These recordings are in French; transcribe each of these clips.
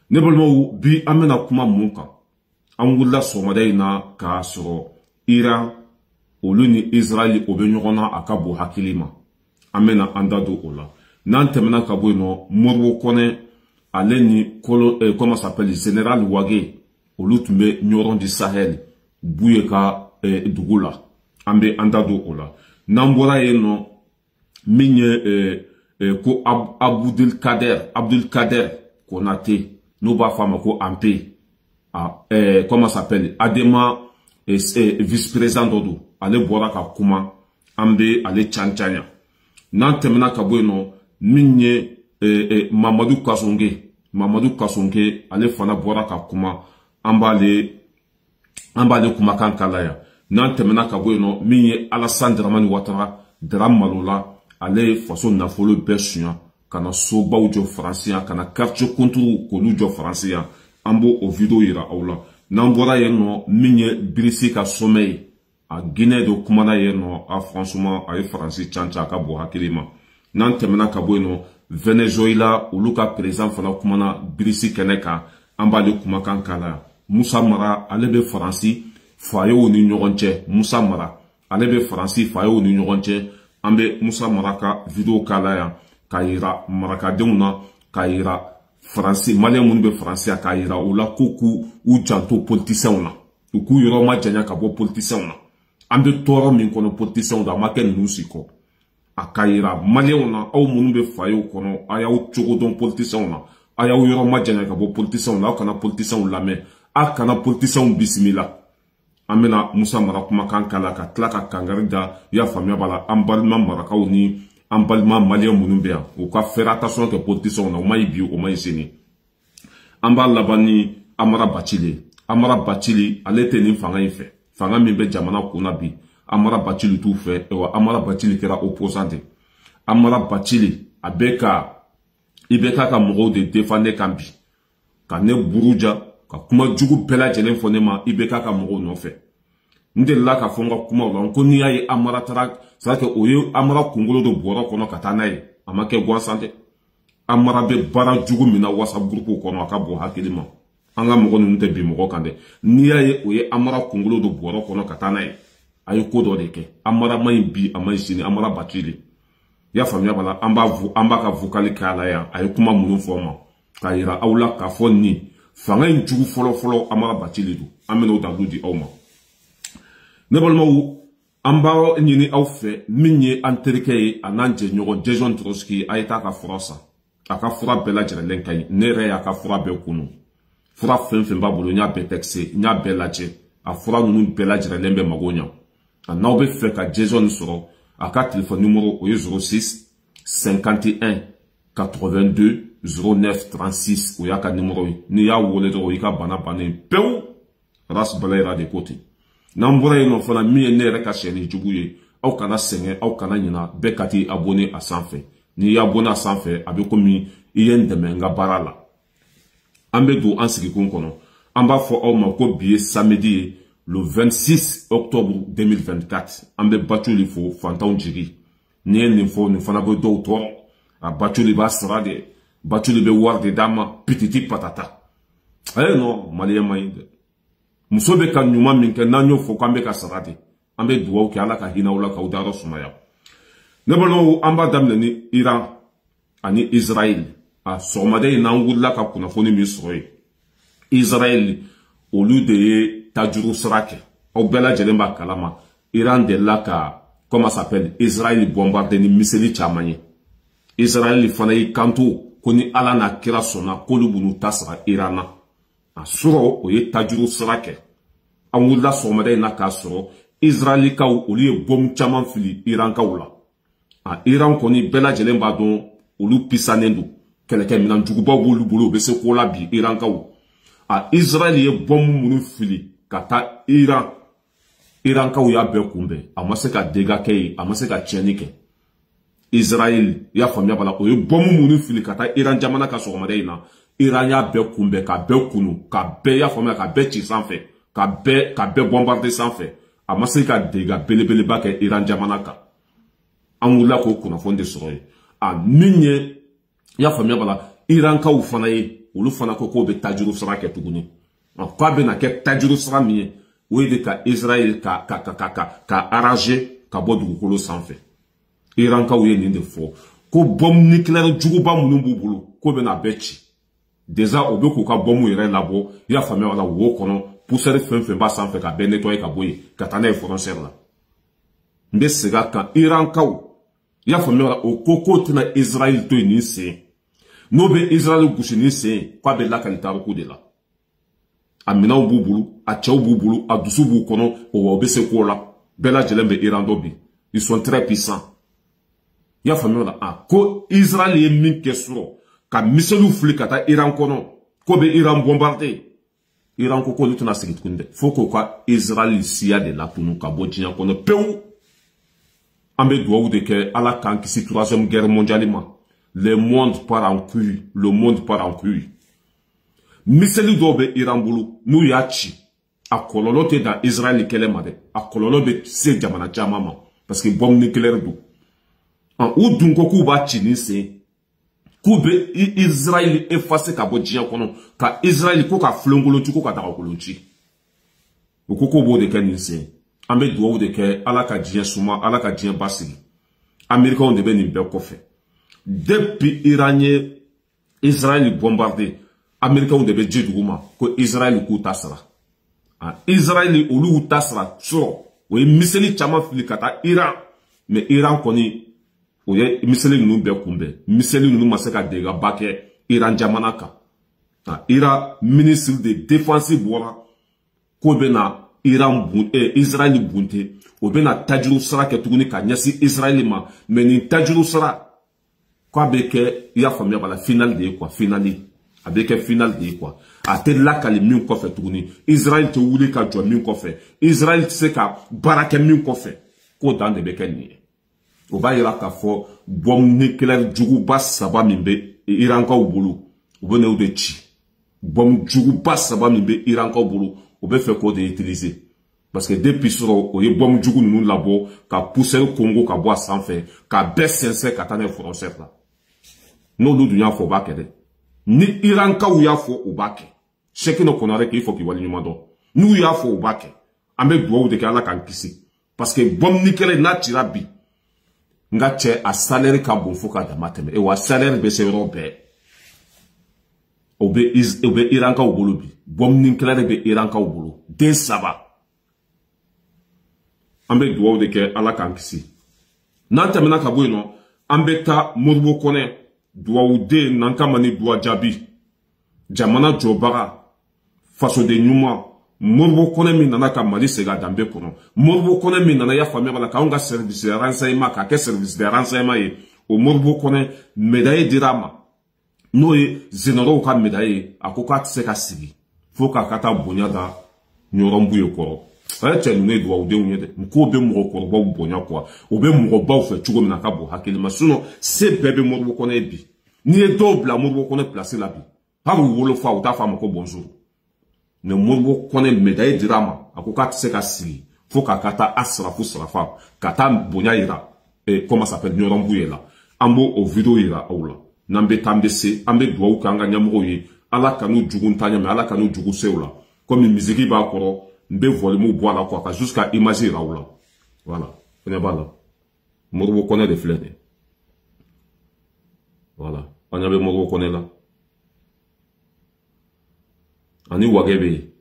ne balimaw bi an bɛna kuma mun kan an wulila sɔgɔmada in na k'a sɔrɔ Iran olu ni Israël o bɛ ɲɔgɔn na a ka bon hakili ma an bɛna an da don o la n'an tɛmɛna ka bɔ yen nɔ Modibo Kɔnɛ ale ni comment s'appelle général Wage olu tun bɛ ɲɔgɔn di Sahel Buye ka dugu la an bɛ an da don o la n'an bɔra yen nɔ min ye ko Abdul Kader Konate n'o b'a fɔ a ma ko Ampe comment s'appelle Adema vice-président dɔ don ale bɔra ka kuma an bɛ ale cancanya n'an tɛmɛna ka bɔ yen nɔ min ye Mamadou Kasonge ale fana bɔra ka kuma an b'ale kumakan kala ya n'an tɛmɛna ka bɔ yen nɔ min ye Alassane Dramane Ouattara Dram Malola ale ye faso nafolo bɛɛ suɲa ka na sobaw jɔ Faransi yan ka na quartier contour k'olu jɔ Faransi yan an b'o o vidéo yira aw la n'an bɔra yen nɔ min ye Birisi ka sommet ye a Guinée de kumana yen nɔ a franchement a ye Faransi canca a ka bon hakili ma n'an tɛmɛna ka bɔ yen nɔ Venezuela olu ka président fana kumana Birisi kɛnɛ kan an b'ale kumakan kala Moussa Mara ale bɛ Faransi fayew ni ɲɔgɔn cɛ Moussa Mara ale bɛ Faransi fayew ni ɲɔgɔn cɛ an bɛ Moussa Mara ka vidéo kala yan k'a yira marakadenw na k'a yira Faransi malien minnu bɛ Faransi k'a yira o la ko k'u janto politiciens na u k'u yɔrɔ ma janya ka bɔ politiciens na an bɛ tɔɔrɔ min kɔnɔ politiciens da a ma kɛ ninnu si kɔ a k'a yira maliens na aw minnu bɛ fayew kɔnɔ a y'aw cogo dɔn politiciens na a y'aw yɔrɔ ma janya ka bɔ politiciens na aw kana politiciens lamɛn a kana politiciens bisimila an bɛna Moussa Mara kumakan kala ka tila ka kangari da y'a faamuya b'a la an balima marakaw ni an balima malien minnu bɛ yan u ka faire attention kɛ politiciens na o ma ɲi bi o ma ɲi sini an b'a laban ni Amara Bacili ale tɛ nin fanga in fɛ fanga min bɛ jamana kunna bi Amara Bacili t'u fɛ wa Amara Bacili kɛra opposant de Amara Bacili a bɛ ka i bɛ k'a ka mɔgɔw de défendre kan bi ka ne buruja ka kuma jugu bɛɛ lajɛlen fɔ ne ma i bɛ k'a ka mɔgɔw nɔfɛ n delila ka fɔ n ka kumaw la ko n'i y'a ye Amara taara c'est à dire o ye Amara kunkolo de bɔrɔ kɔnɔ ka taa n'a ye a ma kɛ gansan dɛ Amara bɛ baara jugu min na WhatsApp groupe kɔnɔ a ka bon hakili ma an ka mɔgɔ ninnu tɛ bi mɔgɔ kan dɛ n'i y'a ye o ye Amara kunkolo de bɔrɔ kɔnɔ ka taa n'a ye a ye ko dɔ de kɛ Amara ma ɲi bi a ma ɲi sini Amara Bacili i y'a faamuya b'a la an b'a ka vocal k'a la yan a ye kuma minnu fɔ ma k'a yira aw la k'a fɔ nin fanga in jugu fɔlɔ Amara Bacili don an bɛna o dalu di aw ma ne balimaw an b'a ɲini aw fɛ min ye an terikɛ ye a n'an jɛɲɔgɔn Jason Trotsky a ye taa ka fura san a ka fura bɛɛ lajɛlen ka ɲi ne yɛrɛ y'a ka fura bɛɛ kunu fura fɛn fɛn b'a bolo n y'a bɛɛ texte n y'a bɛɛ lajɛ a fura ninnu bɛɛ lajɛlen bɛ mago ɲa a n'aw bɛ fɛ ka Jason sɔrɔ a ka téléphone numéro o ye 06 51 82 09 36 o y'a ka numéro ye n'i y'a wele dɔrɔn i ka bana bannen pewu ras balayira de ko ten n'an bɔra yen nɔ fana min ye ne yɛrɛ ka sɛni jugu ye aw kana sɛgɛn aw kana ɲina bɛɛ ka t'i abonné a sanfɛ n'i y'abonné a sanfɛ a bɛ komi i ye n dɛmɛ n ka baara la an bɛ don an sigikun kɔnɔ an b'a fɔ aw ma ko bi ye samedi ye le 26 octobre 2024 an bɛ Baculi fo fantanw jigi n'i ye nin fɔ nin fana bɛ dɔw tɔɔrɔ a Baculi b'a sara de Baculi bɛ wari de d'a ma pititi patata ayi non maliyɛn ma ɲi dɛ muso bɛ ka ɲuman min kɛ n'an y'o fɔ k'an bɛ ka sara de an bɛ dugawu kɛ ala ka hinɛ aw la k'aw dayɔrɔ sumaya ne balimaw an b'a daminɛ ni Iran ani Israël a sɔgɔmada in n'an wulila ka kunnafoni min sɔrɔ yen Israël olu de ye tajuru sira kɛ aw bɛɛ lajɛlen b'a kalama Iran delila ka comment s'appelle Israël bombarder ni miseli caman ye Israël fana y'i kanto ko ni ala n'a kira sɔnna k'olu b'u ta sara Iran na a sɔrɔ o ye tajuru sira kɛ an wulila sɔgɔmada in na k'a sɔrɔ Israɛlikaw olu ye bom caman fili Irankaw la a Iran kɔni bɛɛ lajɛlen b'a dɔn olu pisanen don kɛlɛkɛminɛn jugubaw b'olu bolo u bɛ se ko la bi Irankaw a Israël ye bom minnu fili ka taa Irankaw y'a bɛɛ kunbɛn a ma se ka dégâts kɛ yen a ma se ka tiɲɛni kɛ Israël y'a faamuya b'a la o ye bom minnu fili ka taa Iran jamana ka sɔgɔmada in na Iran y'a bɛɛ kunbɛn ka bɛɛ kunu ka bɛɛ y'a faamuya ka bɛɛ ci sanfɛ ka bɛɛ bombarder sanfɛ a ma se ka dégâts belebeleba kɛ Iran jamana kan an wulila k'o kunnafoni de sɔrɔ yen a min ye y'a faamuya b'a la Irankaw fana ye olu fana ko ko be tajiru sara ke tuguni ko be na ke tajiru sara mi o de ka Israël ka arranger ka bo dugukolo sanfɛ Iran ka uye nin de fɔ ko bombe nucléaire juguba munun b'u bolo ko be na bɛ ci déjà o be ko ka bombe yɛrɛ labɔ ya faamuya wala wo kɔnɔ poussière fɛn ba sanfɛ ka bɛ nettoyer ka bɔ yen ka taa n'a ye frontière la n bɛ segin a kan Iran kaw ya faamuya wala o ko tɛna Israël to yen nin sen n'o bɛ Israël gosi nin sen k'a bɛ lakali tariku de la a minɛnw b'u bolo a cɛw b'u bolo a dusu b'u kɔnɔ o bɛ se k'o la bɛɛ lajɛlen bɛ Iran dɔ bi ils sont très puissants ya faamuya wala ko Israël ye min kɛ sɔrɔ ka miseliw fili ka taa Iran kɔnɔ ko bɛ Iran bombarder Iran ko k'olu tɛna segin tuguni dɛ fo k'o ka Israël siya de latunu ka bɔ diɲɛ kɔnɔ pewu an bɛ dugawu de kɛ Ala k'an kisi 3e guerre mondiale ma le monde part en couille le monde part en couille miseli dɔw bɛ Iran bolo n'u y'a ci a kɔlɔlɔ tɛ dan Israël kɛlɛ ma dɛ a kɔlɔlɔ bɛ se jamana caman ma parce que bombe nucléaire don u dun ko k'u b'a ci nin sen k'u bɛ Israël effacer ka bɔ diɲɛ kɔnɔ ka Israël ko ka filenkolon ci ko ka dagakolon ci u ko k'o b'o de kɛ nin sen an bɛ dugawu de kɛ Ala ka diɲɛ suma Ala ka diɲɛ basigi Américains de bɛ nin bɛɛ kɔfɛ depuis Iran ye Israël bombardé Américains de bɛ ji dugu ma ko Israël k'u ta sara Israël olu ta sara sɔrɔ o ye miseli caman fili ka taa Iran mais Iran kɔni o ye miseli ninnu bɛɛ kunbɛn miseli ninnu ma se ka degaba kɛ Iran jamana kan Iran ministre de défense bɔra ko bɛ na Israël bunte o bɛ na tajiru sara kɛ tuguni ka ɲɛsin Israël ma mais nin tajiru sara ko a bɛ kɛ i y'a faamuya bala finale de ye quoi finale a bɛ kɛ finale de ye quoi a tɛ lakali min kɔfɛ tuguni Israël tɛ wuli ka jɔ min kɔfɛ Israël tɛ se ka baara kɛ min kɔfɛ k'o dan de bɛ kɛ nin ye o b'a yira k'a fɔ bombe nucléaire juguba 3 min bɛ Irankaw bolo u bɛ n'o de ci bombe juguba 3 min bɛ Irankaw bolo u bɛ fɛ k'o de utiliser parce que depuis sɔrɔ o ye bombe jugu ninnu labɔ ka poussière Congo ka bɔ a sanfɛ ka bɛɛ sɛnsɛn ka taa n'a ye frontière la n'olu dun y'a fɔ o b'a kɛ dɛ ni Irankaw y'a fɔ o b'a kɛ Sekino Konare k'i fɔ k'i waleɲuman dɔn n'u y'a fɔ o b'a kɛ an bɛ dugawu de kɛ Ala k'an kisi parce que bombe nucléaire n'a cira bi nga cɛ a salaire ka bon fo ka dama tɛmɛ wa salaire bɛ se yɔrɔ bɛɛ o bɛ Irankaw bolo bi bombe nucléaire bɛ Irankaw bolo den 3 an bɛ dugawu de kɛ Ala k'an kisi n'an tɛmɛna ka bɔ yen nɔ an bɛ taa Modibo Kɔnɛ duwawuden n'an kama ni duwa jaabi jamana jɔbaga fasoden ɲuman Modibo Kɔnɛ min nana ka Mali segin a danbe kɔnɔ Modibo Kɔnɛ min nana ya faamuya bala k'anw ka service de renseignement k'a kɛ service de renseignement ye o Modibo Kɔnɛ médaille dira a ma n'o ye généraux ka médaille ye a ko k'a tɛ se ka sigi fo k'a ka taa bonya da ɲɔrɔnbu ye kɔrɔ a ye cɛ ninnu ye duwawudenw ye dɛ k'o bɛ mɔgɔkɔrɔbaw bonya quoi o bɛ mɔgɔbaw fɛ cogo min na ka bon hakili ma sinon se bɛɛ bɛ Modibo Kɔnɛ ye bi n'i ye dɔw bila Modibo Kɔnɛ place la bi hali u wolofa u t'a fɔ a ma ko bonjour mais Modibo Kɔnɛ médaille dira a ma a ko k'a tɛ se ka sigi fo k'a ka taa a sarafu sarafa ka taa bonya yira comment ça s'appelle ɲɔrɔnbu ye la an b'o o vidéo yira aw la n'an bɛ taa an bɛ se an bɛ dugawu kɛ an ka ɲɛmɔgɔw ye Ala ka n'u jugu ta ɲɛ mais Ala ka n'u jugu se u la comme musique b'a kɔrɔ n bɛ volume bɔ a la quoi ka jusqu'à image yira aw la voilà fɛnɛ b'a la Modibo Kɔnɛ de filɛ nin ye voilà an ɲɛ bɛ Modibo Kɔnɛ la ani Wage bɛ yen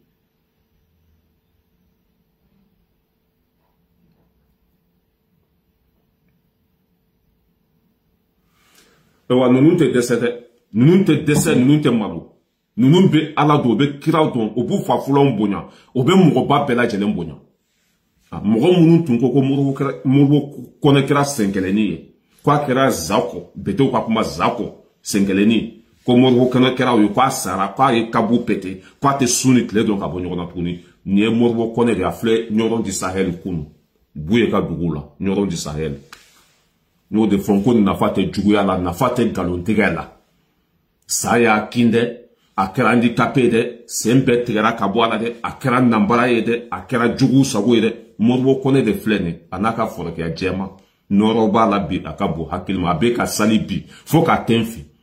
wa ninnu tɛ dɛsɛ dɛ ninnu tɛ dɛsɛ ninnu tɛ malo ninnu bɛ Ala dɔn u bɛ kira dɔn u b'u fafulanw bonya u bɛ mɔgɔba bɛɛ lajɛlen bonya mɔgɔ minnu tun ko ko Modibo Kɔnɛ kɛra senkɛlɛnni ye k'a kɛra Zako betew ka kuma Zako senkɛlɛnni ko Modibo Kɔnɛ kɛra o ye k'a sara k'a ye kabu pete k'a tɛ su ni tile dɔn ka bɔ ɲɔgɔn na tuguni nin ye Modibo Kɔnɛ de a filɛ ɲɔrɔn di Sahel kunu bu ye ka dugu la ɲɔrɔn di Sahel n'o de fɔ ko nafa tɛ juguya la nafa tɛ nkalontigɛ la sa y'a kin dɛ a kɛra handicapé dɛ sen bɛɛ tigɛra ka bɔ a la dɛ a kɛra nanbara ye dɛ a kɛra jugu sago ye dɛ Modibo Kɔnɛ de filɛ nin a n'a ka fɔrɔkɛya jɛma nɔrɔ b'a la bi a ka bon hakili ma a bɛ ka sali bi fo k'a tɛnfin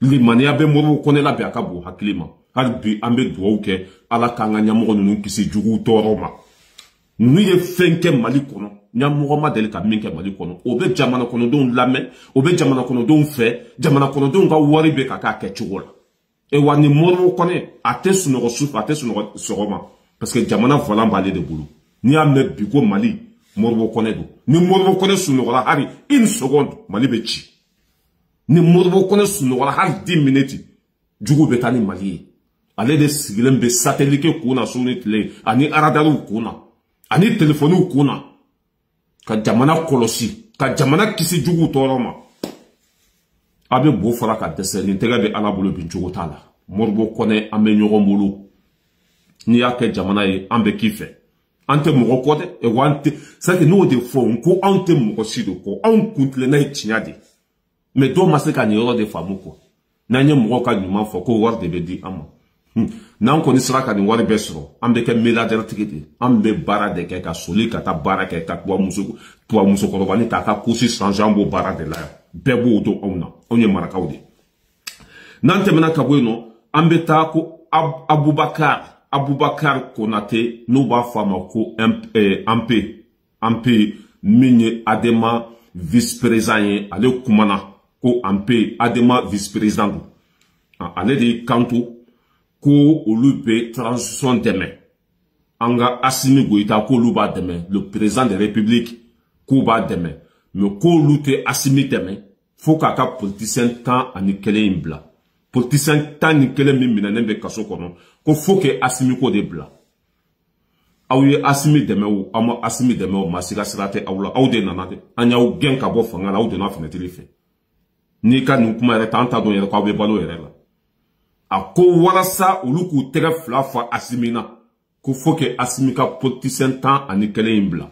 limaniya be moro kone la be akabu hakilima hal bi ambe duwauke ala kanga nyamogo nunu kisi jugu toroma nunu ye fenke mali kono nyamogo ma deli ka minke mali kono obe jamana kono don lame obe jamana kono don fe jamana kono don ga wari be kaka ke chugola e wani moro kone ate sunogo sufa ate sunogo soroma parce que jamana volant balé de boulot ni amne biko mali moro kone do ni moro kone sunogo la hari une seconde mali be chi ni moro kone sunogo la hari 10 minutes jugu betani mali ale de sigilen be satellite kuna suni tele ani aradalu kuna ani telefonu kuna ka jamana kolosi ka jamana kisi jugu toroma abe bo fara ka dese ni tega be ala bolo bin jugu tala morbo kone ambe nyogo mulu ni yake jamana ye ambe kife ante mo ko de e wante ça que nous de fond ko ante mo sido ko on kuntle na tinyade mais do maseka ni ro de famuko nanye mo ka nyuma fo ko war de be di amo nan ko ni sraka ni wari besro ambe ke milliardaire tikiti ambe bara de ke ka soli ka ta bara ke ka to muso ko bani ta ka kusi sanjambo bara de la bebo do ona onye marakawde nan temena ka bueno ambe ta ko Abubakar Konate no ba fama ko MP minye adema vice-président ale kumana ko MP adema vice-président ale de kanto ko olube transition demain anga Assimi Goïta ko luba demain le président de la République ko ba demain mais ko lute Assimi demain faut ka politicien temps ani kele imbla politicien temps ni kele mimina nembe kaso kono ko faut que Assimi ko de bla awye Assimi demain ou ama Assimi demain o masika sirate awla awde nanade anya o gen ka bo fanga awde na fenêtre fe ni ka nu kuma reta anta don yere ko be balo yere la ako warasa uluku tege flafa Assimina ko faut que Assimi ka politicien temps ani kele imbla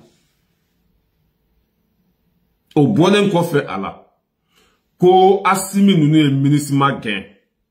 o bonen ko fe ala ko Assimi nunu ministre magen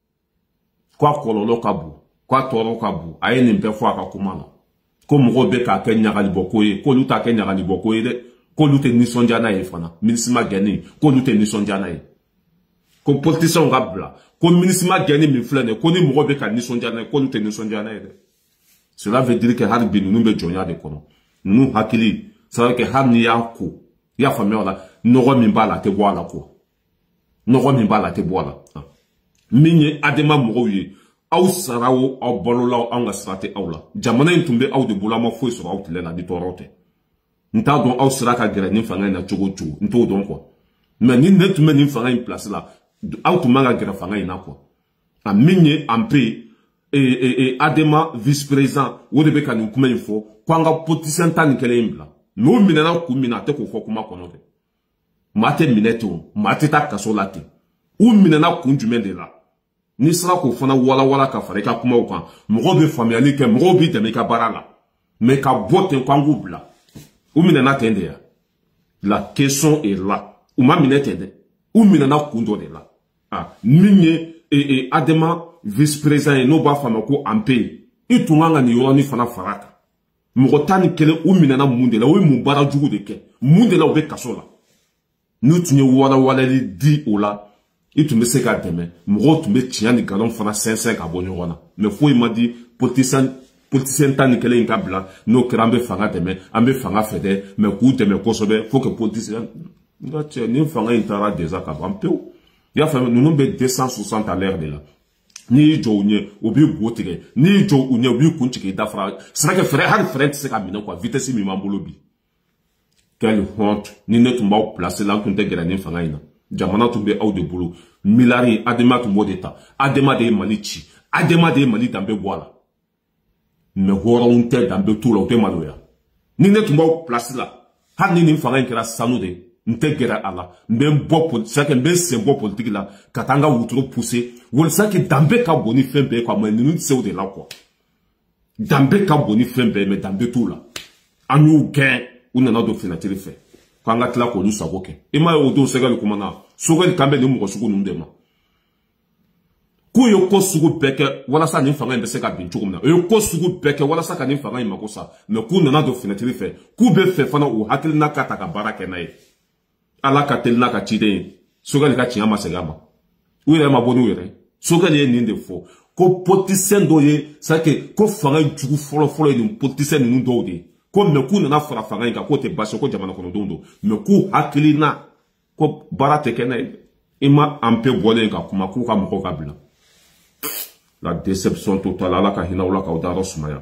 kwa kololo kabu kwa toro kabu aye ni mpe fwa ka kumala ko mgo be ka ke nyagali bokoye ko luta ke nyagali bokoye de ko lute nisonja na ye fana ministre mageni ko lute nisonja na ye ko politicien gabla ko ministre mageni mi flene ko ni mgo be ka nisonja na ye ko lute nisonja na ye de cela veut dire que harbi nunu be jonya de kono nunu hakili ça veut que harni ya ko ya famela la nogo mi bala te boala ko nogo mi bala te boala minye adema mgo yi aw sarawo aw balola aw nga srate awla jamana intumbe aw de bulama foi so aw tele na di torote nta don aw sraka gere ni fanga na chogo chu nto don ko mais ni netume ni fanga in place la aw tumanga gere fanga ina ko a minye ampe adema vice président wode be kan kuma info kwanga politicien tan kele imbla no minena ku minate ko fo kuma kono de mate mineto mate ta kasolate u minena ku njume de la ni sera ko fana wala ka fare ka kuma kan mɔgɔ be famiyali kɛ mɔgɔ bi dɛmɛ ka baara la mais ka bɔ ten kwangu bla u minɛna ten de ya la question est là u ma minɛ ten dɛ u minɛna kun dɔ de la min ye adema vice président ye n'o b'a fama ko ampe i tun kan ka nin yɔrɔnin fana fara kan mɔgɔ tan ni kelen u minɛna mun de la u ye mun baara jugu de kɛ mun de la u bɛ kaso la n'u tun ye walawalali di o la i tun bɛ se ka dɛmɛ mɔgɔw tun bɛ tiɲɛ ni nkalon fana sɛnsɛn ka bɔ ɲɔgɔn na mais foyi ma di politicien tan ni kelen in ka bila n'o kɛra an bɛ fanga dɛmɛ an bɛ fanga fɛ dɛ mais k'u dɛmɛ kosɛbɛ faut que politicien n ka cɛ ni fanga in taara déjà ka ban pewu i y'a faamu ninnu bɛ 260 à l'heure de la n'i y'i jɔ u ɲɛ u b'i bo tigɛ n'i y'i jɔ u ɲɛ u b'i kun tigɛ i da fara c'est vrai que hali frein tɛ se ka minɛ quoi vitesse min b'an bolo bi quelle honte ni ne tun b'aw placer la n tun tɛ gɛrɛ ni fanga in na jamana tun bɛ aw de bolo milari adema tun b'o de ta adema de ye mali ci adema de ye mali danbe bɔ a la mais hɔrɔnw tɛ danbe t'u la u tɛ maloya ni ne tun b'aw place la hali ni nin fanga in kɛra sanu de n tɛ gɛrɛ a la n bɛ bɔ c'est que n bɛ sen bɔ politique la ka taa n ka wotoro pousser walasa que danbe ka bon ni fɛn bɛɛ quoi mais ninnu tɛ se o de la quoi danbe ka bon ni fɛn bɛɛ mais danbe t'u la an y'u gɛn u nana don fenêtre fɛ k'an ka tila k'olu sago kɛ i m'a ye o don sɛgɛli kuma na sogɛli kan bɛ nin mɔgɔ sugu ninnu de ma k'u ye ko sugu bɛɛ kɛ walasa nin fanga in bɛ se ka bin cogo min na u ye ko sugu bɛɛ kɛ walasa ka nin fanga in mako sa mais k'u nana don fenêtre fɛ k'u bɛ fɛ fana u hakilina ka ta ka baara kɛ n'a ye ala ka teli n'a ka ciden ye sogɛli ka tiɲɛ ma segin a ma ou yɛrɛ ma bɔ n'u yɛrɛ Sogɛli ye nin de fɔ ko politicien dɔ ye c'est que ko fanga jugu fɔlɔ ye nin politicien ninnu dɔw de ko mɛ k'u nana fara fanga in kan k'o tɛ baasi ko jamana kɔnɔdenw don mɛ k'u hakili na ko baara tɛ kɛ n'a ye i ma an pe bɔlen ka kuma k'u ka mɔgɔw ka bila la déception totale ala ka hinɛ u la k'aw dayɔrɔ sumaya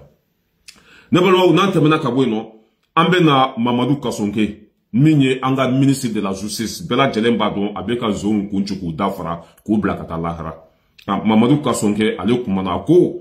ne balimaw n'an tɛmɛna ka bɔ yen nɔ an bɛ na Mamadu Kasonke min ye an ka ministre de la justice bɛɛ lajɛlen b'a dɔn a bɛ ka zonw kun ci k'u dafara k'u bila ka taa lahara Mamadu Kasonke ale kumana ko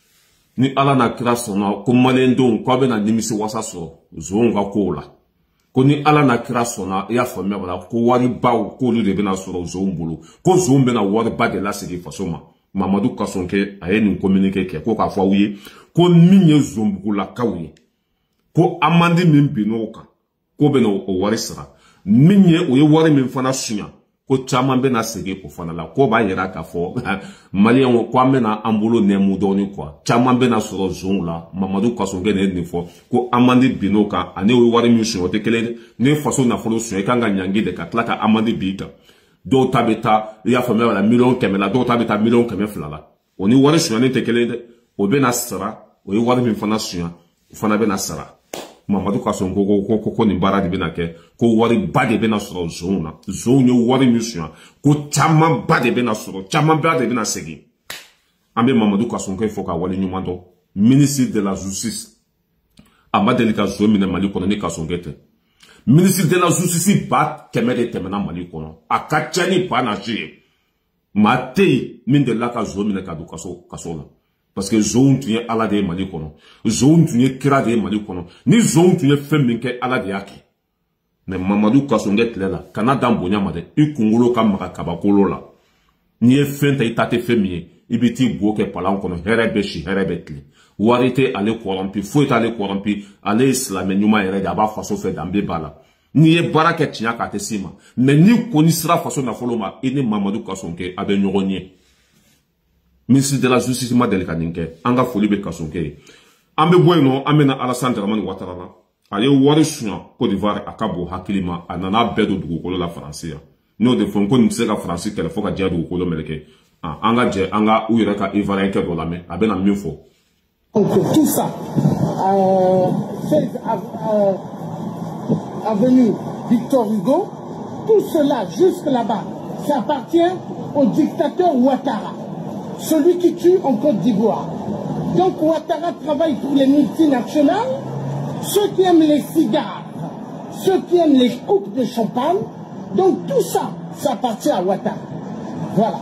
ni ala na kira sɔnna ko maliyɛndenw k'aw bɛna nimisi wasa sɔrɔ zonw ka kow la ko ni ala na kira sɔnna i y'a faamuya wala ko waribaw k'olu de bɛna sɔrɔ zonw bolo ko zonw bɛna wariba de lasegin faso ma Mamadu Kasonke a ye nin communiqué kɛ ko k'a fɔ aw ye ko min ye zonbugulakaw ye ko amandi min binn'o kan ko bɛna o wari sara min ye o ye wari min fana suɲa ko caman bɛna segin o fana la ko b'a yira k'a fɔ maliyɛnw ko an bɛna an bolo nɛmu dɔɔni quoi caman bɛna sɔrɔ zonw la Mamadu Kasonke ne ye nin fɔ ko amandi binn'o kan ani o ye wari min suɲa o tɛ kelen ye ne faso nafolo suɲa i kan ka ɲangi de ka tila ka amandi bin kan dɔw ta bɛ taa i y'a faamuya wala miliyɔn 100 la dɔw ta bɛ taa miliyɔn 200 la o ni wari suɲanen tɛ kelen ye dɛ o bɛna sara o ye wari min fana suɲa o fana bɛna sara Mamadu Kasonke ko nin baara de bɛna kɛ ko wari ba de bɛna sɔrɔ zonw na zonw ye wari min suɲa ko caman ba de bɛna sɔrɔ caman ba de bɛna segin an bɛ Mamadu Kasonke fɔ ka wale ɲuman dɔn ministre de la justice a ma deli ka zon minɛ Mali kɔnɔ ni Kasonke tɛ ministre de la justice ba 100 de tɛmɛna Mali kɔnɔ a ka ca ni ba na si ye maa tɛ yen min delila ka zon minɛ ka don kaso la parce que zonw tun ye ala de ye Mali kɔnɔ zonw tun ye kira de ye Mali kɔnɔ ni zonw tun ye fɛn min kɛ ala de y'a kɛ mais Mamadu Kasonke tile la kana dan bonya ma dɛ i kunkolo ka maga kabakolo la n'i ye fɛn ta i ta tɛ fɛn min ye i bɛ t'i bo kɛ palan kɔnɔ hɛrɛ bɛ si hɛrɛ bɛ tile wari tɛ ale kɔrɔnpi foyi t'ale kɔrɔnpi ale ye silamɛ ɲuman yɛrɛ de a b'a faso fɛ danbe b'a la n'i ye baara kɛ tiɲɛ k'a tɛ s'i ma mais n'i kɔni sera faso nafolo ma i ni Mamadu Kasonke a bɛ ɲɔgɔn ɲɛ ministre de la justice ma deli ka nin kɛ an ka foli bɛ Kasonke ye an bɛ bɔ yen nɔ an bɛ na Alassane Dramane Ouattara la a ye wari suɲa Côte d'Ivoire a ka bon hakili ma a nana bɛɛ don dugukolo la Faransi yan n'o de fɔ ko nin tɛ se ka Faransi kɛlɛ fo ka diɲɛ dugukolo meleke an ka jɛ an ka u yɛrɛ ka Ivoirien kɛ dɔ lamɛn a bɛ na min fɔ. Tout ça, avenue Victor Hugo, tout cela jusque là-bas, ça appartient au dictateur Ouattara, celui qui tue en Côte d'Ivoire. Donc Ouattara travaille pour les multinationales, ceux qui aiment les cigares, ceux qui aiment les coupes de champagne. Donc tout ça, ça appartient à Ouattara. Voilà.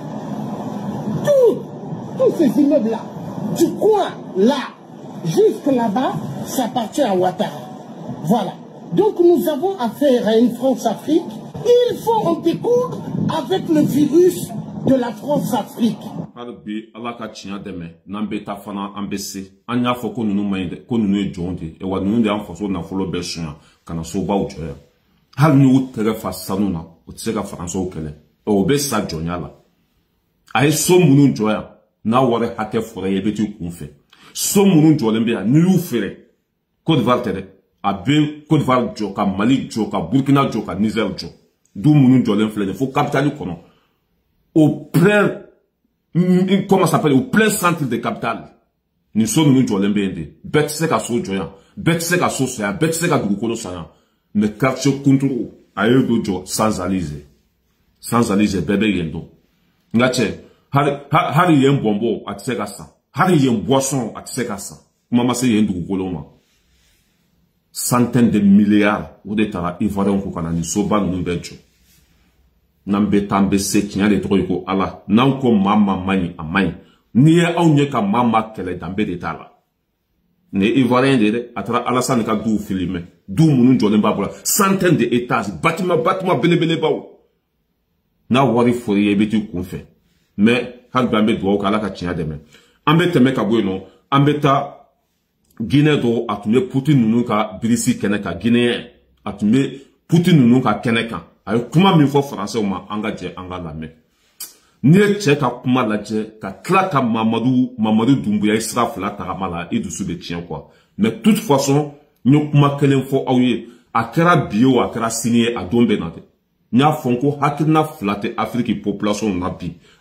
Tous ces immeubles-là, du coin là, jusque là-bas, ça appartient à Ouattara. Voilà. Donc nous avons affaire à une France-Afrique. Il faut en découdre avec le virus de la France-Afrique. Harbi ala ka tiɲɛ dɛmɛ n'an bɛ taa fana an bɛ se an y'a fɔ ko ninnu man ɲi dɛ ko ninnu ye jɔnw de ye wa ninnu de y'an faso nafolo bɛɛ suɲa ka na sobaw jɔ yan hali ni y'u tɛgɛ fa sanu na o tɛ se ka Faransɛw kɛlɛ o bɛ sa jɔnya la a ye so minnu jɔ yan n'a wari hakɛ fɔra ye i bɛ t'i kun fɛ so minnu jɔlen bɛ yan n'i y'u feere Côte d'Ivoire tɛ dɛ a bɛ Côte d'Ivoire jɔ ka Mali jɔ ka Burkina jɔ ka Niger jɔ du minnu jɔlen filɛ nin fo capitale kɔnɔ au plein comment ça s'appelle au plein centre de capitale ni so ninnu jɔlen bɛ yen de bɛɛ tɛ se ka so jɔ yan bɛɛ tɛ se ka so san yan bɛɛ tɛ se ka dugukolo san yan mais quartier kunturu a ye do jɔ sans Alizé bɛɛ bɛ yen dɔn nka cɛ hali yen bɔnbɔ a tɛ se ka san hali yen boisson a tɛ se ka san kuma ma se yen dugukolo ma centaines de milliards o de taara Ivoirien ko ka na ni soba ninnu bɛɛ jɔ n'an bɛ taa an bɛ se tiɲɛ de tɔgɔ ye ko ala n'an ko maa man ɲi a man ɲi n'i ye anw ye ka maa kɛlɛ danbe de t'a la nin ye Ivoirien de ye dɛ a taara Alassane ka duw filime du minnu jɔlen b'a bolo centaines de étages bâtiment belebelebaw n'a wari fɔri ye i bɛ t'i kun fɛ mais hali bi an bɛ dugawu kɛ ala ka tiɲɛ dɛmɛ an bɛ tɛmɛ ka bɔ yen nɔ an bɛ taa Guinée dɔ a tun bɛ Poutine ninnu ka birisi kɛnɛ kan Guinéen a tun bɛ Poutine ninnu ka kɛnɛ kan a ye kuma min fɔ Faransɛw ma an ka jɛ an ka lamɛn n'i ye cɛ ka kuma lajɛ ka tila ka Mamadu Doumbouya i sira fila tagama la i dusu bɛ tiɲɛ quoi mais toute façon n ye kuma kelen fɔ aw ye a kɛra bi ye o a kɛra sini ye a don bɛ na dɛ n y'a fɔ ko hakilina fila tɛ Afrique population na bi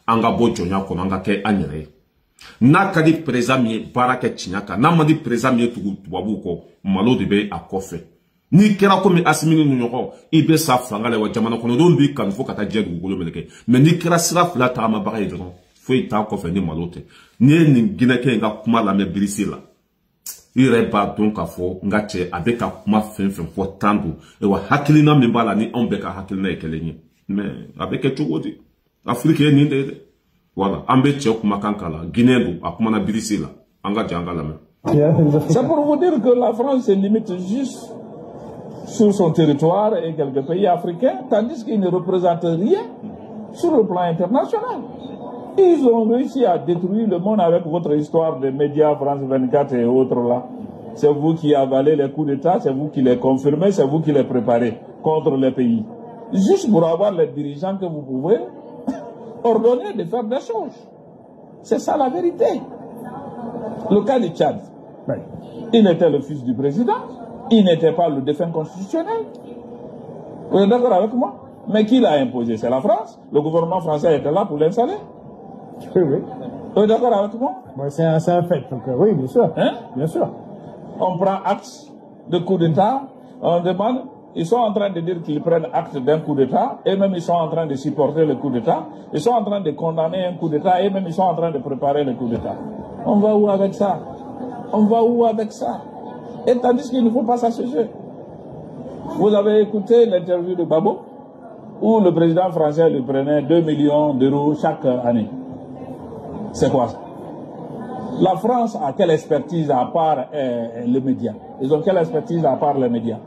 anga bo jonya kono anga ke anyere n'a ka di président mi baraka chinyaka n'a ma di président mi tubabu ko malo de be akofe ni kera ko mi asmini no nyoko ibe sa franga le wa jamana kono don bi kan fo kata jedu golo meleke mais ni kera sira fla ta ma baga yedron fo ita ko fe ni malote ni gina ke nga kuma la me brisila ire ba donc ka fo nga che abeka kuma fen fo tandu e wa hakilina me bala ni on beka hakilina ekelenyi mais avec chogodi Afrique ni ndede voilà ambe che kuma kankala Guinée a kuma na brisila anga janga la même. C'est pour vous dire que la France se limite juste sur son territoire et quelques pays africains, tandis qu'ils ne représentent rien sur le plan international. Ils ont réussi à détruire le monde avec votre histoire des médias France 24 et autres là. C'est vous qui avalez les coups d'État, c'est vous qui les confirmez, c'est vous qui les préparez contre les pays. Juste pour avoir les dirigeants que vous pouvez ordonner de faire des choses. C'est ça la vérité. Le cas du Tchad, il était le fils du président, il n'était pas le défunt constitutionnel. Vous êtes d'accord avec moi? Mais qui l'a imposé? C'est la France. Le gouvernement français était là pour l'installer. Oui, oui. Vous êtes d'accord avec moi? C'est un fait. Donc, oui, bien sûr. Hein? Bien sûr. On prend acte de coup d'État, on demande, ils sont en train de dire qu'ils prennent acte d'un coup d'État, et même ils sont en train de supporter le coup d'État, ils sont en train de condamner un coup d'État, et même ils sont en train de préparer le coup d'État. On va où avec ça? On va où avec ça? Et tandis qu'il ne faut pas s'associer. Vous avez écouté l'interview de Babo, où le président français lui prenait 2 millions d'euros chaque année. C'est quoi ça? La France a quelle expertise à part les médias? Ils ont quelle expertise à part les médias?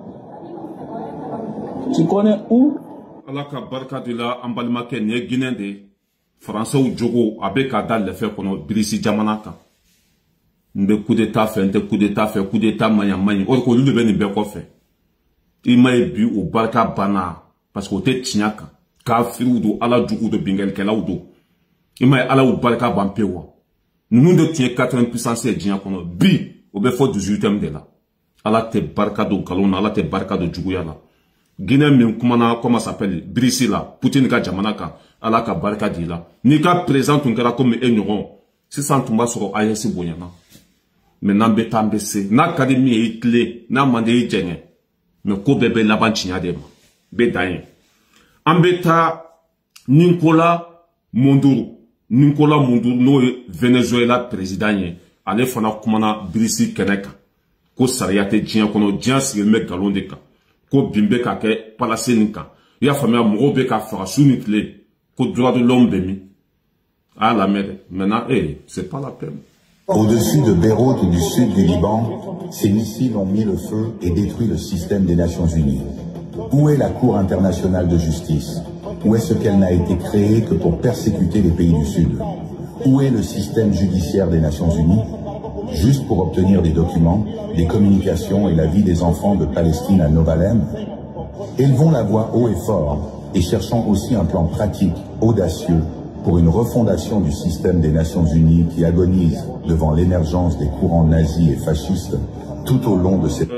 Tu connais où? Alaka barka de la ambalima ke ne Guinée de français ou jogo avec dal le fait kono birisi jamanaka. Nbe coup d'état fait, coup d'état maya or ko lulu be ni be ko fait. Ima e bi o barka bana parce que o te tinyaka kafiru do ala jugu do bingel kela udo. Ima e ala o barka bampewa. Nous de tient 80 puissance et djia kono bi o be fo 18e de la. Ala te barka do kalona, ala te barka do jugu ya la. Guinée min kumana comment s'appelle Brissi la Poutine ka jamanaka ala ka barka di la. Ni ka présente un kara comme enyoron. Si ça tumba soro ayesi bonyana. Maintenant be tambese na académie itle na mande ijenge. Me ko bebe laban chinya de ma. Be dayen. Ambeta Nicolas Monduro no Venezuela président ye ale fana kumana Brissi keneka ko sariyate djien kono djien sire me galon de ka ko bimbe ka ke palacine ka ya famia mo be ka fara sunitle ko droit de l'homme be mi à la mer maintenant c'est pas la peine. Au-dessus de Beyrouth du sud du Liban, ces missiles ont mis le feu et détruit le système des Nations Unies. Où est la Cour internationale de justice? Où est-ce qu'elle n'a été créée que pour persécuter les pays du Sud? Où est le système judiciaire des Nations Unies? Juste pour obtenir des documents, des communications et la vie des enfants de Palestine à Novalem? Élevons la voix haut et fort et cherchons aussi un plan pratique, audacieux, pour une refondation du système des Nations Unies qui agonise devant l'émergence des courants nazis et fascistes tout au long de ces...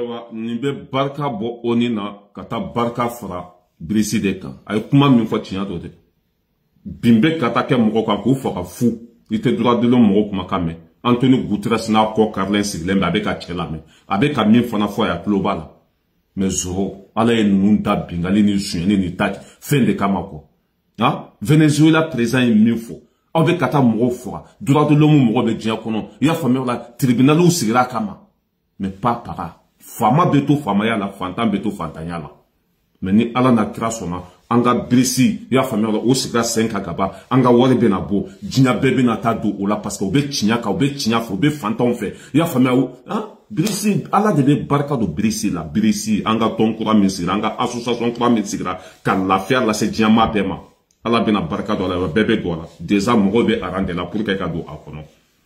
Brissi de kan ay kuma min fo tinya do de bimbe kata ke mo ko ko fo ka fu ite droit de l'homme mo kuma kame Anthony Guterres na ko Carlen Siglembe avec a chela me avec a min fo na fo ya global mais zoro ala en nunta bingali ni suene ni tak fin de kamako ha Venezuela président min fo avec kata mo fo droit de l'homme mo be dia kono ya famille la tribunal ou sigira kama mais pas para fama beto fama ya la fantam beto fantanya la. Mais ni ala na kira sona anga Brissi ya famille la o sigra 5 akaba anga wori be na bo jinya bebe na ta do ola parce que obe chinya ka obe chinya fo obe fantom fe ya famille hein Brissi ala de barka do Brissi la Brissi anga ton kura misira anga association kura misira kan la faire la se diama bema ala be na barka do la bebe do la déjà mo be arande la pour que ka do akono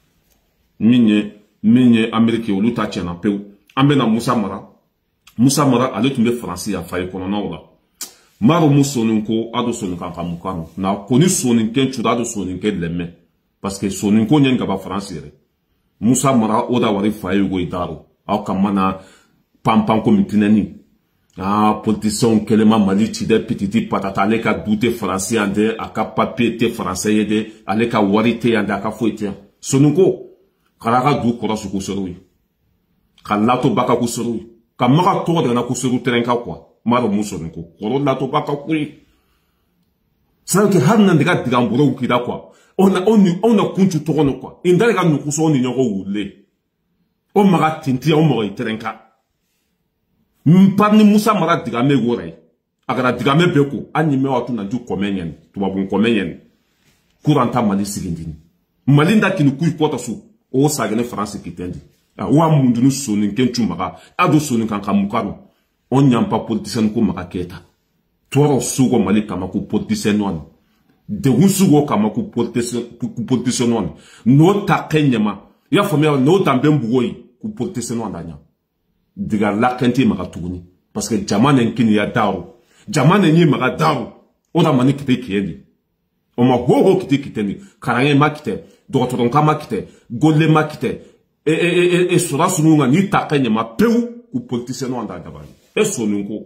minye Amerique o luta chena pe ambe na Moussa Mara ale tumbe français ya faye kono na wala maro musoninko ado soninka kamukano na koni soninken chuda ado soninken lemme parce que soninko nyenga ba français re Moussa Mara oda wari faye go idaro au kamana pampan ko mitinani Ah, politicien kelema mali ci de petiti patata ale ka douter français ande aka papier te français de ale ka warite ande aka foite sonunko karaka du kora su ko sorui kalato baka ko sorui kamaka to de na ko soru terenka quoi maro musonunko koro lato baka ko sans que har nan diga mburo kida quoi on a kunchu to kono quoi indale ka nuku so ni nyoko wule o maga tinti o mo terenka Mpani Moussa Mara digame gore. Agara digame beko. Anime watu na ju komenyen. Tubabun komenyen. Kuranta mali sigindini. Malinda kinu kui kota su. O sagene France kitendi. Wa mundunu sonin kenchu maga. Ado sonin kanka mukano. On nyampa politicien ko maga keta. Tuoro sugo mali kama ku politicien wan. De unsugo kama ku politicien wan. No takenyema. Ya famia no tambe mbugoi ku politicien wan danya. Diga lakenti maga tuguni parce que jamane nkini ya daru jamane nyi maga daru oda mani kite kiendi o ma ho kite kitendi karange makite dotoronka makite golle makite sura sununga ni takenye ma peu ku politicien no anda dabani sonunko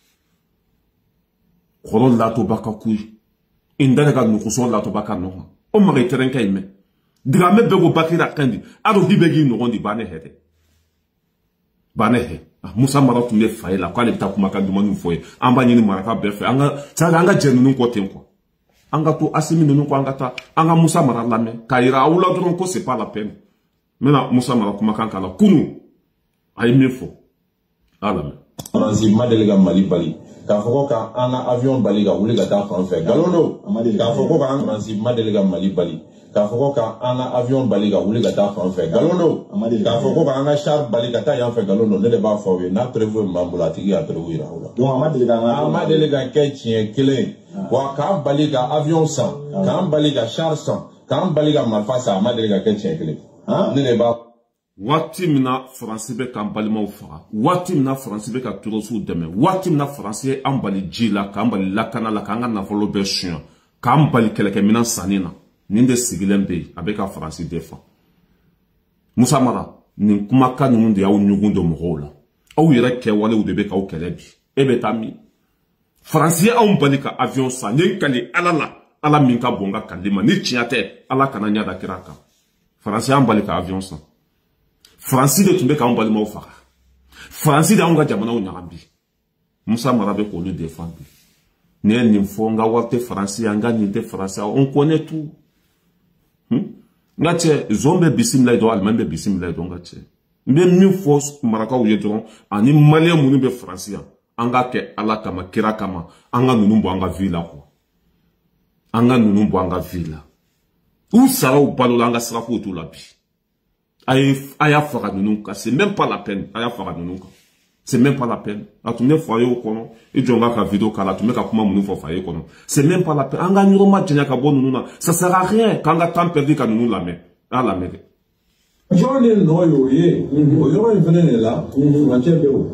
khoro la to baka kui indara ga no kuso la to baka no o ma reterenka ime diga me bego bakira kandi ado hibegi no gondi bane hede Banehe, Moussa Mara tumye faye la, kwa le bita kumaka dumanu foye, amba nyini maraka befe, anga jenu nunko tenko. Anga to asimi nunko anga ta, anga Moussa Mara lame, kaira aoula dronko c'est pas la peine. Mena Moussa Mara kumaka kala, kunu, aime fo. Alame. Transit delega Mali Bali. Ka foko ka anga avion Bali ga wuli ga ta fanfɛ. Galono, ka foko ka transit delega Mali Bali. Ka foko ka anga avion Bali ga wuli ga ta fanfɛ. Galono, ka foko ka anga char Bali ga ta yan fɛ galono ne de b'a fɔ ye n'a prévu mbambula tigi a prévu ira ola. Donc delega kɛ tiɲɛ kelen. Wa k'an bali ka avion san, k'an bali ka char san, k'an bali ka marifa san delega kɛ tiɲɛ kelen. Ne de b'a Wati mina France be ka balimaw faga. Wati mina France be ka turosu deme. Wati mina France an bali jila, ka an bali lakana la, ka an ka nafolo be suyan, ka an bali keleke mina sanina. Ninde sigilen be, a be ka France defa. Moussa Mara, nin kumaka nunu de yaw nyugun do mɔgɔw la. Aw yɛrɛ kɛwale u de be k'aw kɛlɛ bi. E be taa min. France anw bali ka avion san, nin kali ala la, ala min ka bon ka kali ma. Ni tiɲɛ tɛ, ala kana ɲa da kira kan. France an bali ka avion san. France de tumbe ka mbali mau faga. France de anga jamana o nyagambi. Moussa Mara be ko le défendre. Ne ni fonga warte France anga ni de France on connaît tout. Ngache zombe bisimla do allemande bisimla do ngache. Mbe mi force maraka o yedron ani malien munu be France anga ke ala kama kira kama anga nunumbo anga villa ko. Anga nunumbo anga villa. Ou sara ou balo anga sara ko to la bi. Aya fara nununka, c'est même pas la peine. Aya fara nununka. C'est même pas la peine. La tourne foyer au kono. Et jonga ka vidéo kala tourne ka kuma munu fo foyer kono. C'est même pas la peine. Anga nyuroma jenya ka bon nununa. Ça sert à rien. Quand nga temps perdu ka nunu la main. Ah la main. John est noyo ye. Oyoma venene là. Manche beo.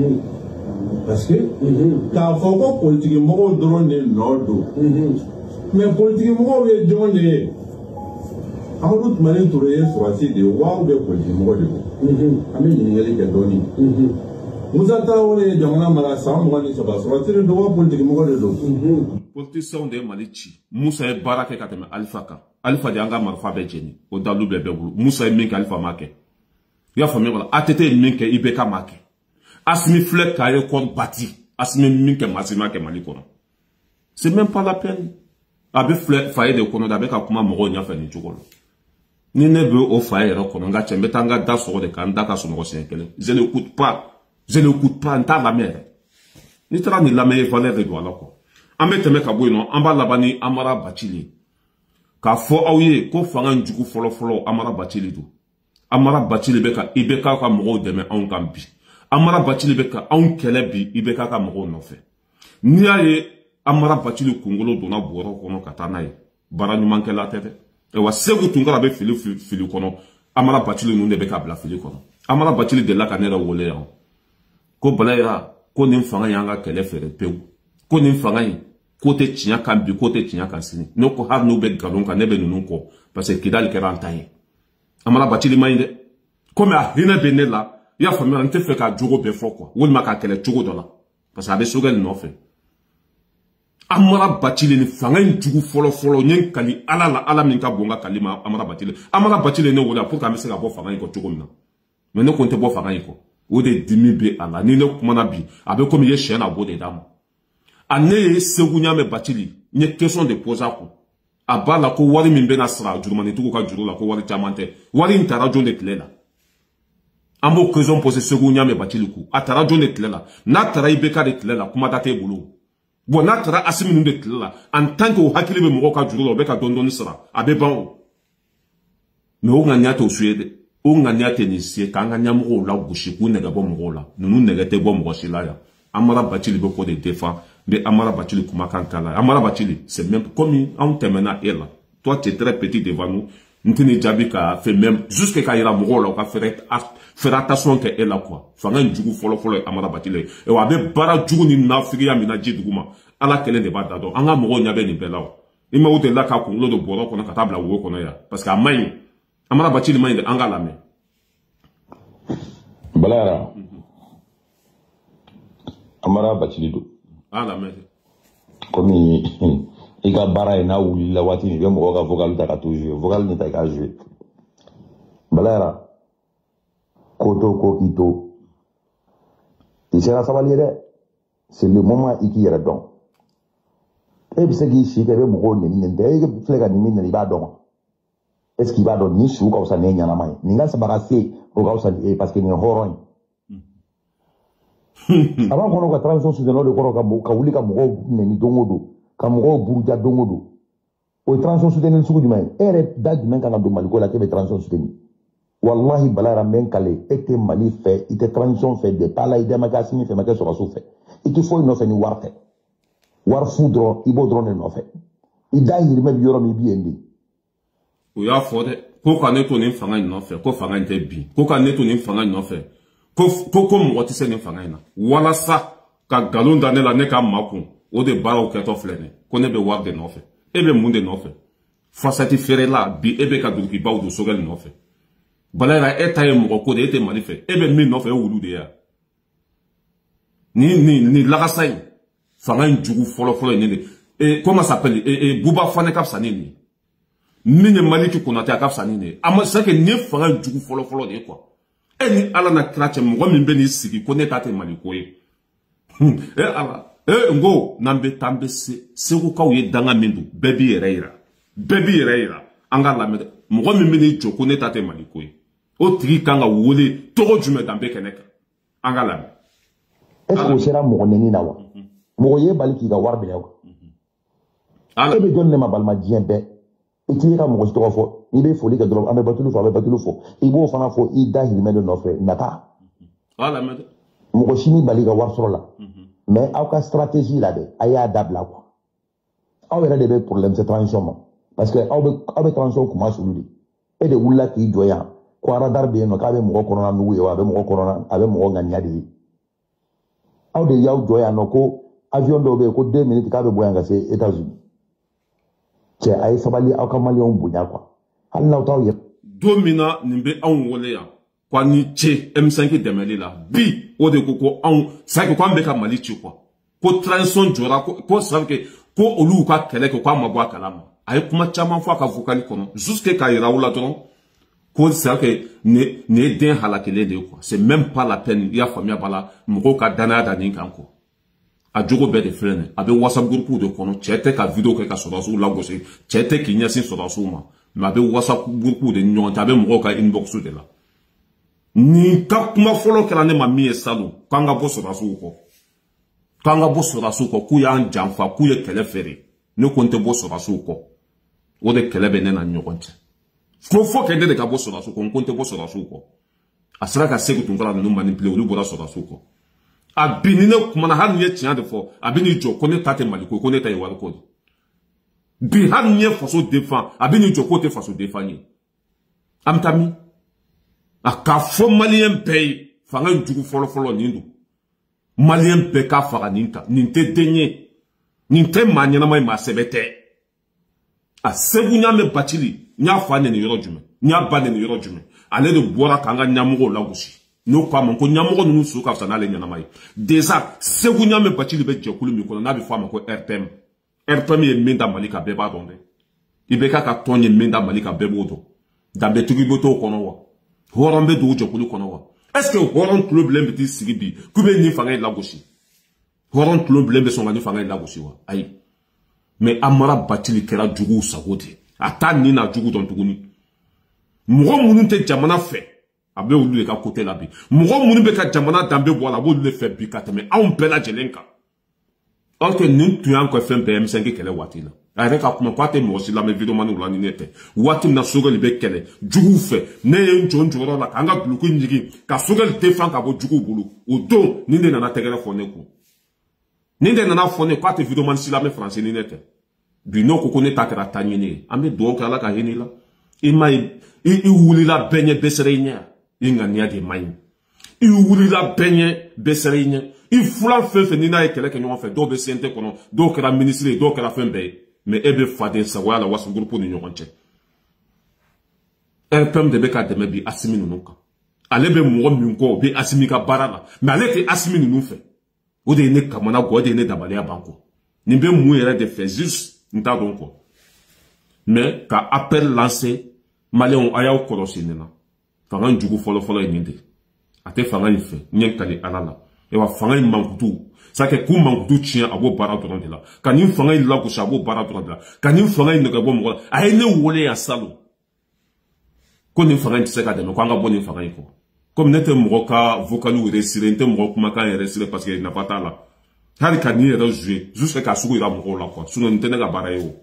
Parce que ta foko politique mo drone nodo. Mais politique mo ye John est Amadou Mane Touré soit de waouh de politique mode. Ami ni ke doni. Moussa Traoré jamana mara sam ngani soba soit de waouh politique mode do. Politicien de Malichi. Moussa e barake kateme Alpha ka. Alpha de anga marfa be jeni. O dalu be bulu. Moussa e minka Alpha make. Ya famille wala atete minka ibeka make. Asmi flek ka e kon bati. Asmi minka masima ke Maliko. C'est même pas la peine. Abe flek faye de kono dabe ka kuma mogo nya fa ni jogolo. Ni ne veut au faye rekono nga chembe tanga da so de kanda ka so no senkele. Je n'écoute pas. Je n'écoute pas nta la mère. Ni tra ni la meilleure valeur de doit là ko. Ambe teme ka boyno amba labani amara bachili. Ka fo awye ko fanga njugu folo amara bachili do. Amara bachili beka ibeka ka mogo deme on kambi. Amara bachili beka on kelebi ibeka ka mogo no fe. Ni aye amara bachili kungolo dona boro kono katana ye. Bara nyumanke la tete. Ewa segu tungara be fili kono. Amara bachili nunde beka bla fili kono. Amara bachili de la kanera wole ya. Ko balayra ko nim fanga yanga kele fere pew. Ko nim fanga yi kote tinya kambi kote tinya kansini. No ko har no be galon ka nebe nunu ko parce que kidal keranta ye. Amara bachili mainde. Comme a hina benela ya famille ante fe ka jogo be fo quoi. Wol maka kele jogo dola. parce que a bɛ Sogɛli nɔfɛ Amara Bacile ni fanga in jugu fɔlɔ nye kali ala la ala min ka bon ka kali ma Amara Bacile ne wala pour que an bɛ se ka bɔ fanga in kɔ cogo min na mais ne ko n tɛ bɔ fanga in kɔ o de dimi bɛ a la ni ne kumana bi a bɛ komi i ye sɛ na bɔ de d'a ma a ne ye Segu Ɲame Bacili n ye question de poser a kun a b'a la ko wari min bɛna sara jurumanitigiw ka juru la ko wari caman tɛ wari in taara jɔn de tile la an b'o question poser Segu Ɲame Bacili kun a taara jɔn de tile la n'a taara IBK de tile la kuma da t'e bolo bon n'a taara Asimi ninnu de tile la en tant que o hakili bɛ mɔgɔw ka juru la o bɛ ka dɔɔni sara a bɛ ban o mais o ŋaniya t'o su ye dɛ o ŋaniya tɛ nin se k'an ka ɲɛmɔgɔw la gosi k'u nɛgɛ bɔ mɔgɔw la ninnu nɛgɛ tɛ bɔ mɔgɔ si la yan Amara Bacili bɛ k'o de défend mais Amara Bacili kumakan t'a la Amara Bacili c'est même comme anw tɛmɛna e la toi tu es très petit devant nous n tɛ ni jaabi ka fɛ même jusque k'a yira mɔgɔw la u ka faire attention kɛ e la quoi fanga in jugu fɔlɔ ye Amara Bacili ye a bɛ baara jugu ni nafigiya min na ji dugu ma ala kelen de b'a da dɔn an ka mɔgɔw ɲɛ bɛ nin bɛɛ la o i ma o de la k'a kunkolo don bɔrɔ kɔnɔ ka taa bila wo kɔnɔ yan parce que a man ɲi Amara Bacili man ɲi de an k'a lamɛn Balayara Amara Bacili do an lamɛn komi i ka baara ye n'a wulila waati min i bɛ mɔgɔw ka vocal ta ka t'o jouer vocal ni ta i k'a jouer Balayara ko to ko k'i to i sera sabali ye dɛ c'est le moment i k'i yɛrɛ dɔn e bɛ se k'i si kɛ i bɛ mɔgɔw nɛni tɛ e filɛ ka nin min nɛni i b'a dɔn wa est ce qu'il b'a dɔn nin su ka fisa ne ɲanama ye nin ka sabaga se o ka fisa ni e parce que nin ye hɔrɔn ye a b'a kɔnɔ ka transition souteneur de kɔrɔ ka wuli ka mɔgɔw nɛni don o don ka mɔgɔw buruja don o don o ye transition souteneur sugu jumɛn ye e yɛrɛ da jumɛn kan ka don Maliko la k'e bɛ transition soutenir wallahi Balayara n bɛ n kale e tɛ Mali fɛ i tɛ transition fɛ depuis ala i da ma kɛ Asimi fɛ ma kɛ Sɔrɔsiw fɛ i tɛ foyi nɔfɛ ni wari tɛ wari fu dɔrɔn i b'o dɔrɔn de nɔfɛ i da yirimɛ bɛ yɔrɔ min i b'i yen de o y'a fɔ dɛ ko ka ne to nin fanga in nɔfɛ ko fanga in tɛ bin ko ka ne to nin fanga in nɔfɛ ko mɔgɔ tɛ se nin fanga in na walasa ka nkalon da ne la ne ka makun o de baaraw kɛtɔ filɛ nin ko ne bɛ wari de nɔfɛ e bɛ mun de nɔfɛ fasati feerela bi e bɛ ka dulokibaw don Sogɛli nɔfɛ Balayara e ta ye mɔgɔ ko de e tɛ Mali fɛ e bɛ min nɔfɛ e wulu de ya ni lagasa in fanga in jugu fɔlɔ ye ne de comment s'appelle Buba Fane ka fisa ni nin min ye Maliki Konate a ka fisa ni nin c'est que nin ye fanga in jugu fɔlɔ de ye quoi e ni ala na kira cɛ mɔgɔ min bɛ n'i sigi ko ne ta tɛ Maliko ye ala ngo n'an bɛ taa an bɛ se Segukaw ye danga min don bɛɛ b'i yɛrɛ yira an ka lamɛn mɔgɔ min bɛ n'i jɔ ko ne ta tɛ Maliko ye o tigi kan ka wele tɔgɔ jumɛn dan bɛ kɛnɛ kan an ka lamɛn est ce que o sera mɔgɔ nɛni na wa mɔgɔ ye bali k'i ka wari minɛ wa e bɛ jɔn ne ma balima diɲɛ bɛɛ i t'i ka mɔgɔ si tɔgɔ fɔ n'i bɛ foli kɛ dɔrɔn an bɛ batulu fɔ i b'o fana fɔ i da hirimɛ de nɔfɛ nata mɔgɔ si ni bali ka wari sɔrɔ la mais aw ka stratégie la dɛ a y'a dabila quoi aw yɛrɛ de bɛ problème c'est transition ma parce que aw bɛ transition kuma sulu de e de wulila k'i jɔ yan ko radar bɛ yen nɔ k'a bɛ mɔgɔ kɔnɔna nugu ye wa a bɛ mɔgɔ ŋaniya de ye aw de y'aw jɔ yan nɔ ko avion dɔw bɛ yen ko 2 minutes k'a bɛ bɔ yan ka se États-Unis cɛ a ye sabali aw ka maliyɛnw bonya quoi hali n'aw t'aw yɛrɛ don min na nin bɛ anw wele yan ko ni cɛ M5 dɛmɛli la bi o de ko anw c'est que ko an bɛ ka Mali ci quoi ko transition jɔra ko c'est que ko olu ka kɛlɛ kɛ ko an ma bɔ a kalama a ye kuma caman fɔ a ka vocal kɔnɔ jusque k'a yira u la dɔrɔn ko c'est que nin ye den halakilen de ye quoi c'est même pas la peine i y'a faamuya bala mɔgɔw ka danaya da nin kan quoi a jogo bɛɛ de filɛ nin a bɛ WhatsApp groupe de kɔnɔ cɛ tɛ ka vidéo kɛ ka Sɔrɔsiw lagosi cɛ tɛ k'i ɲɛsin Sɔrɔsiw ma mais a bɛ WhatsApp groupe de ni ɲɔgɔn cɛ a bɛ mɔgɔw ka inbox de la nin ka kuma fɔlɔ kɛra ne ma min ye salon k'an ka bɔ Sɔrɔsiw kɔ k'u y'an janfa k'u ye kɛlɛ feere ne ko n tɛ bɔ Sɔrɔsiw kɔ o de kɛlɛ bɛ ne na ɲɔgɔn cɛ fo kɛ ne de ka bɔ Sɔrɔsiw kɔ n ko n tɛ bɔ Sɔrɔsiw kɔ a sera ka Segu tun fara ninnu manipuler olu bɔra Sɔrɔsiw kɔ a bi ni ne kumana hali ni ye tiɲɛ de fɔ a bɛ n'i jɔ ko ne ta tɛ Maliko ko ne ta ye wariko de bi hali ni ye faso défend a bɛ n'i jɔ k'o tɛ faso défend ye an bɛ taa min a k'a fɔ maliyɛn bɛɛ ye fanga jugu fɔlɔ nin don maliyɛn bɛɛ k'a faga nin ta nin tɛ den ye nin tɛ maa ɲɛnama ye maa sɛbɛ tɛ a Segu Ɲame Bacili n y'a fa nɛni yɔrɔ jumɛn n y'a ba nɛni yɔrɔ jumɛn ale de bɔra k'an ka ɲɛmɔgɔw lagosi no kwa man ko nyamogo nu su ka sana le nyanama yi déjà segu nyame Bathily be jekulu mi ko na be fo ko RTM ye minda malika be ba donde ibeka ka tonye minda malika be bodo dambe tugi boto kono wa horon be do jekulu kono wa est-ce que horon problème biti sigibi kube ni fanga la goshi horon problème be songa ni fanga la goshi wa ayi mais amara Bathily kera jugu sagoti ata ni na jugu don tuguni mugo munu te jamana fe abe olu le ka côté la bi mugo munu be ka jamana dambe bo la bo le fe bi ka teme a on pela jelenka alors que nous tu en ko fe PM5 kele watila avec ka kuma kwate mo si la me video manu la ni nete wati na sogal be kele jugu fe ne en jonjoro la kanga bluku njigi ka sogal defan ka bo jugu bulu o don ni de na tegere fone ko ni de na fone kwate video man si la me français ni nete bi no ko kone takara tanyini ambe do ka la ka henila imai i wuli la benye beserenya inga nia de mai i wuli la benye beserenya i fula fefe ni na ekele ke nyon fe do be sente kono do kera ministre do kera fembe mais ebe fade sa wala wasu groupe ni nyon che RPM de beka de mebi asimi nunuka alebe mo mi ko be asimi ka barala mais alete asimi nunu fe o de ne kamana go de ne dabale abanko ni be mu yere de fait juste nta donc mais ka appel lancé Maléon ayaw korosi nena fanga njugu folo ininde ate fanga ife nyenkali alala e wa fanga mankutu sake ku mankutu chien abo bara doron de la kanin fanga ila ko sabo bara doron de la kanin fanga ne gabo mo ay ne wole ya salo ko ni fanga ntse ka de ko anga boni fanga ko comme nete mo ka vocalu resire nte mo kuma ka resire parce que na pata la hari kani era jouer jusqu'à ka sugu ira mo la quoi suno nte ne ga bara yo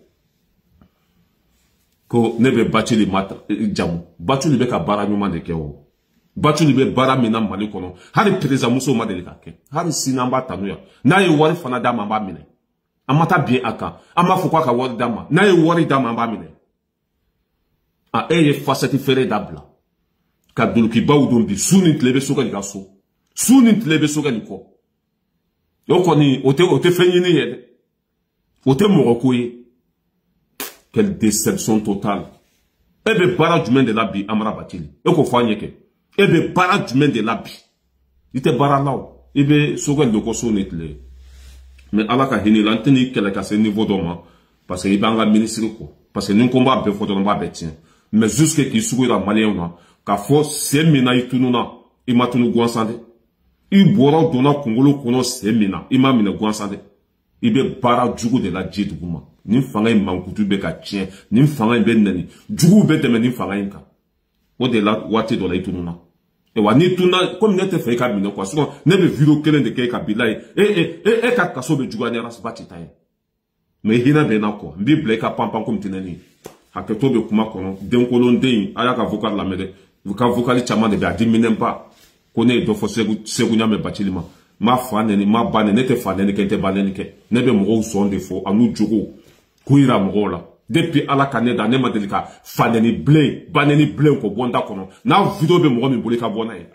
ko nebe Bathily mata jamu Bathily be ka bara nyuma de kewo Bathily be bara mina mali kono hari président muso ma de ka ke hari sinamba tanuya na ye wari fana da mamba mine amata bien aka ama fukwa ka wari dama na ye wari da mamba mine a eye facette fere dabla ka duluki bawdumbi suni tlebe soka ni kaso suni tlebe soka ni ko yoko ni ote fenyi ni yede ote morokoye. Quelle déception totale. Ebe bara du men de la bi amara Bathily. Eko fanye ke. Ebe bara du men de la bi. Ite bara lao. Ebe sogel de koso netle. Mais ala ka hini lanteni kele ka se niveau d'homme. Parce que ibe anga ministre ko. Parce que nous combat be foto ba betien. Mais jusque ki sugu la malien na. Ka fo se mina itununa. Ima tunu gwansande. I bora dona kongolo kono se mina. Ima mina gwansande. Ibe bara jugu de la jiduguma. Ni fanga mankutu be ka tien ni fanga be nani jugu be deme ni fanga inka o de la wati do la itununa e wa ni tuna comme nete fe ka bino kwa so ne be video kelen de ke ka bilai e ka kaso be jugu ani ras bati tay me hina be na ko mbi bleka pampan comme tinani haketo be kuma kono den kolon den aya ka vocal la mede ka vocal chama de ba diminem pa kone do fo segu nyame Bathily ma fanene ma bane nete fanene kente banene ke ne be mo so ndefo anu jugu kuira mogola depuis ala kaneda ne madelika faneni blé baneni blé ko bonda kono na video be mo mi bolika bona e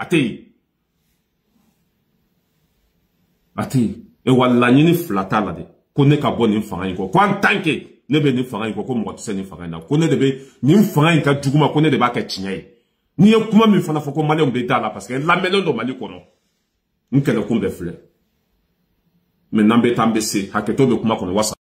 ati e wala nyini flata la de ko ne ka boni fanga ko en tant que ne be ni fanga ko mo tseni fanga na ko ne de be ni fanga ka juguma ko ne de ba ka chinyai ni e kuma mi fana foko male mbe dala parce que la melo do mali kono nkele ko be fleur mais nambe tambese haketo be kuma kono wasa